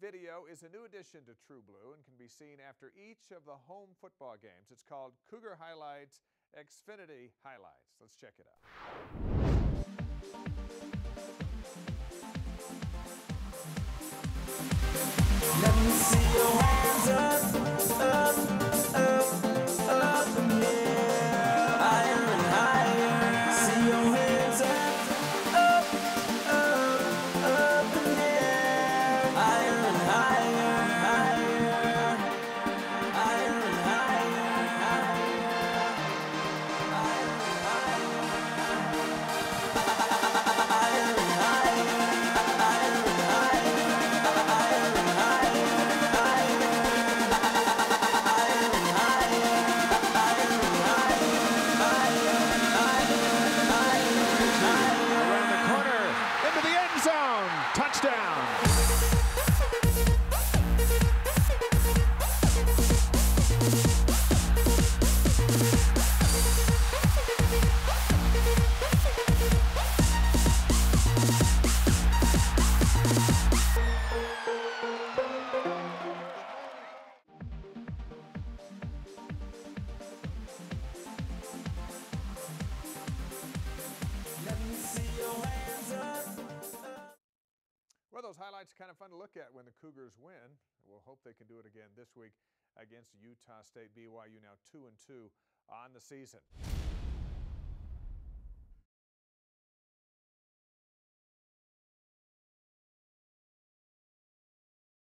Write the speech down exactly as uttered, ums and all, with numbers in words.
video is a new addition to True Blue and can be seen after each of the home football games. It's called Cougar Highlights Xfinity Highlights. Let's check it out. Let me see your hands up, up, up, up in the air, higher and higher. See your hands up, up, up, up in the air, higher and higher, higher, higher and higher, higher, higher and higher, higher and higher, higher and higher. Touchdown! Let me see your hands up. Well, those highlights are kind of fun to look at when the Cougars win. We'll hope they can do it again this week against Utah State. B Y U now two and two on the season.